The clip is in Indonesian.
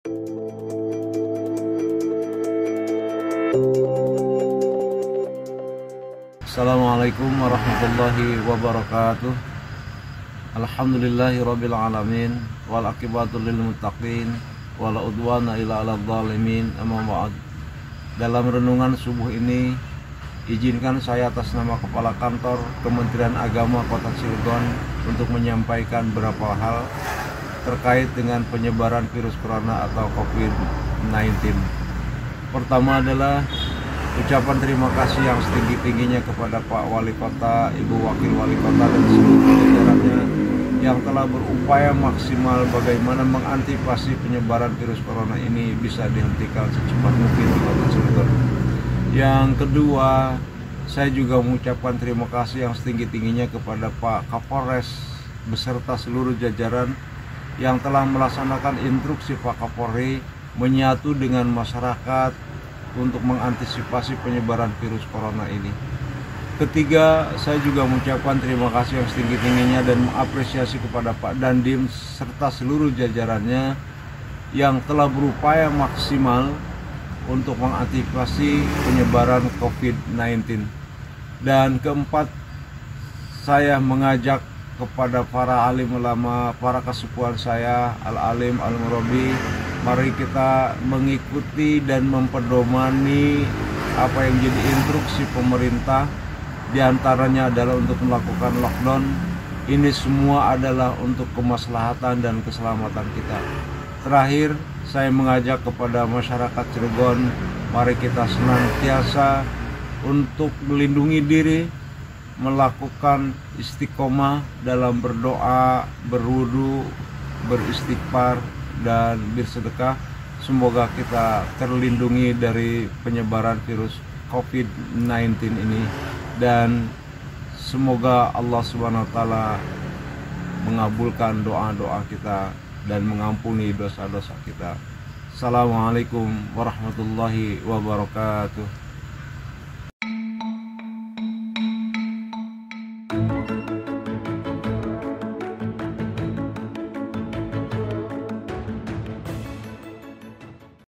Assalamualaikum warahmatullahi wabarakatuh. Alhamdulillahirabbil alamin wal aqibatu lil muttaqin wala udwana illa 'alal zalimin. Amma ba'd. Dalam renungan subuh ini, izinkan saya atas nama Kepala Kantor Kementerian Agama Kota Cilegon untuk menyampaikan beberapa hal terkait dengan penyebaran virus corona atau COVID-19. Pertama adalah ucapan terima kasih yang setinggi-tingginya kepada Pak Wali Kota, Ibu Wakil Wali Kota, dan seluruh jajarannya yang telah berupaya maksimal bagaimana mengantisipasi penyebaran virus corona ini bisa dihentikan secepat mungkin di Kota Cilegon. Yang kedua, saya juga mengucapkan terima kasih yang setinggi-tingginya kepada Pak Kapolres beserta seluruh jajaran yang telah melaksanakan instruksi Pak Kapolri menyatu dengan masyarakat untuk mengantisipasi penyebaran virus corona ini. Ketiga, saya juga mengucapkan terima kasih yang setinggi-tingginya dan mengapresiasi kepada Pak Dandim serta seluruh jajarannya yang telah berupaya maksimal untuk mengantisipasi penyebaran COVID-19. Dan keempat, saya mengajak kepada para alim ulama, para kesepuhan saya, al-alim, al-murabi, mari kita mengikuti dan memperdomani apa yang menjadi instruksi pemerintah. Di antaranya adalah untuk melakukan lockdown. Ini semua adalah untuk kemaslahatan dan keselamatan kita. Terakhir, saya mengajak kepada masyarakat Cilegon, mari kita senantiasa untuk melindungi diri, melakukan istiqomah dalam berdoa, berwudu, beristighfar, dan bersedekah. Semoga kita terlindungi dari penyebaran virus COVID-19 ini, dan semoga Allah SWT mengabulkan doa-doa kita dan mengampuni dosa-dosa kita. Assalamualaikum warahmatullahi wabarakatuh.